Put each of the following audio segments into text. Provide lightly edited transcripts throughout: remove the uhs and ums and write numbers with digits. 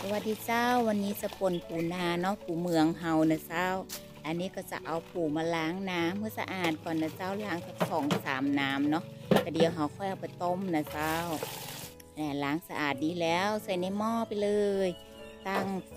สวัสดีเจ้าวันนี้จะป่นปูนาเนาะปูเมืองเฮานะเจ้าอันนี้ก็จะเอาปูมาล้างน้ำเพื่อสะอาดก่อนนะเจ้าล้างสัก2-3น้ำเนาะแต่เดี๋ยวเราค่อยเอาไปต้มนะเจ้าล้างสะอาดดีแล้วใส่ในหม้อไปเลยตั้งไฟ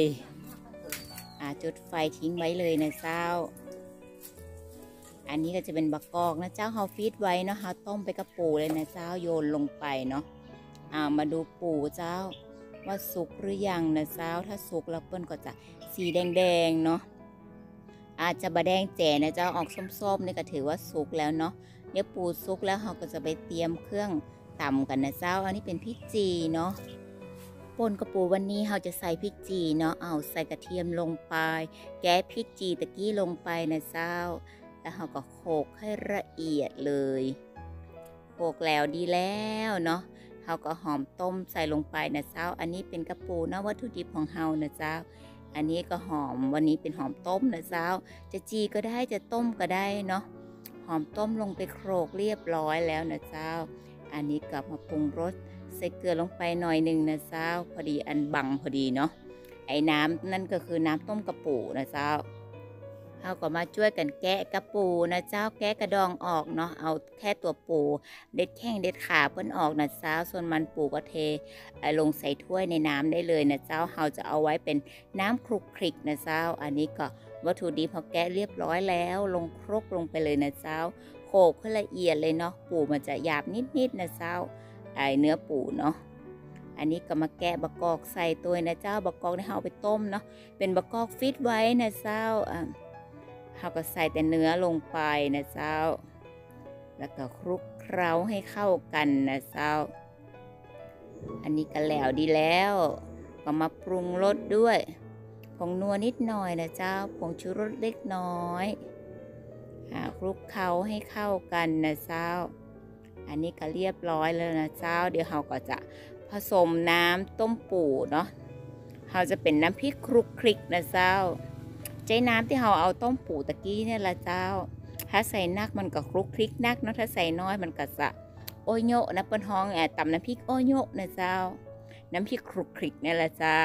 จุดไฟทิ้งไว้เลยนะเจ้าอันนี้ก็จะเป็นบักกอกนะเจ้าเฮาฟีดไว้เนาะเฮาต้มไปกับปูเลยนะเจ้าโยนลงไปเนาะมาดูปูเจ้าว่าสุกหรือยังนะเจ้าถ้าสุกแล้วเปิ้ลก็จะสีแดงๆเนาะอาจจะบะแดงแจ๋นะเจ้าออกส้มๆนี่ก็ถือว่าสุกแล้วเนาะเดี๋ยวปูสุกแล้วเราก็จะไปเตรียมเครื่องตำกันนะเจ้าอันนี้เป็นพริกจีเนาะป่นกระปูวันนี้เราจะใส่พริกจีเนาะเอาใส่กระเทียมลงไปแกะพริกจีตะกี้ลงไปนะเจ้าแล้วเราก็โขลกให้ละเอียดเลยโขลกแล้วดีแล้วเนาะเราก็หอมต้มใส่ลงไปนะเจ้าอันนี้เป็นกระปูนะวัตถุดิบของเรานะเจ้าอันนี้ก็หอมวันนี้เป็นหอมต้มนะเจ้าจะจีก็ได้จะต้มก็ได้เนาะหอมต้มลงไปโขลกเรียบร้อยแล้วนะเจ้าอันนี้กลับมาปรุงรสใส่เกลือลงไปหน่อยหนึ่งนะเจ้าพอดีอันบังพอดีเนาะไอ้น้ำนั่นก็คือน้ำต้มกระปูนะเจ้าเราก็มาช่วยกันแกะกระปูนะเจ้าแกะกระดองออกเนาะเอาแค่ตัวปูเด็ดแข้งเด็ดขาเพิ่นออกนะเจ้าส่วนมันปูก็เทลงใส่ถ้วยในน้ำได้เลยนะเจ้าเราจะเอาไว้เป็นน้ำคลุกคลิกนะเจ้าอันนี้ก็วัตถุดิบพอแกะเรียบร้อยแล้วลงครกลงไปเลยนะเจ้าโขลกให้ละเอียดเลยเนาะปูมันจะหยาบนิดๆนะเจ้าเนื้อปูเนาะอันนี้ก็มาแกะบักกอกใส่ตัวนะเจ้าบักกอกที่เราไปต้มเนาะเป็นบักกอกฟิตไว้นะเจ้าเราก็ใส่แต่เนื้อลงไปนะเจ้าแล้วก็คลุกเคล้าให้เข้ากันนะเจ้าอันนี้ก็แล้วดีแล้วก็มาปรุงรสด้วยผงนัวนิดหน่อยนะเจ้าผงชูรสเล็กน้อยคลุกเคล้าให้เข้ากันนะเจ้าอันนี้ก็เรียบร้อยแล้วนะเจ้าเดี๋ยวเราก็จะผสมน้ำต้มปูเนาะเราจะเป็นน้ำพริกคลุกคลิกนะเจ้าใจน้ำที่เราเอาต้มปูตะกี้เนี่ยละเจ้าถ้าใส่นักมันก็คลุกคลิกนักเนาะถ้าใส่น้อยมันก็จะโอโยนะเปิ้นห้องตำน้ำพริกโอโยนะเจ้าน้ำพริกคลุกคลิกเนี่ยละเจ้า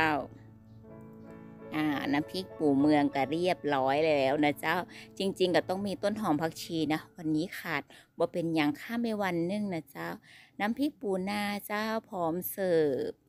น้ำพริกปูเมืองก็เรียบร้อยแล้วนะเจ้าจริงๆก็ต้องมีต้นหอมผักชีนะวันนี้ขาดบ่เป็นอย่างข้ามไปวันนึงนะเจ้าน้ำพริกปูนาเจ้าพร้อมเสิร์ฟ